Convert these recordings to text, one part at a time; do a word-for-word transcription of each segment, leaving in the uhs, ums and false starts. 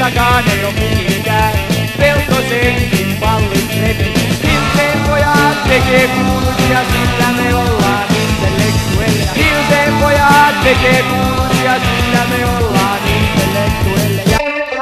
Veltostakaan ei oo mikikään, Velto senkin pallit repi. Hilteen pojat tekee kuuluisia, sillä me ollaan intellektuelleja. Hilteen pojat tekee kuuluisia, sillä me ollaan intellektuelleja.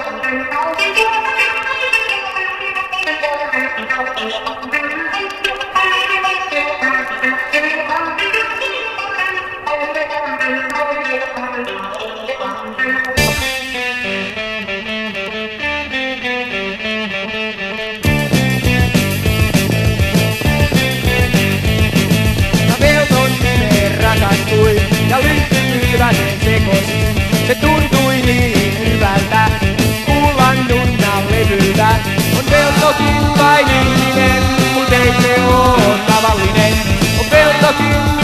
Velton nimeen rakastui ja lyhtymyyvänen sekosi. Se tuntui niin hyvältä, kuulan nunnan levyltä. On Veltokin vain ihminen, mut ei se oo tavallinen. On Veltokin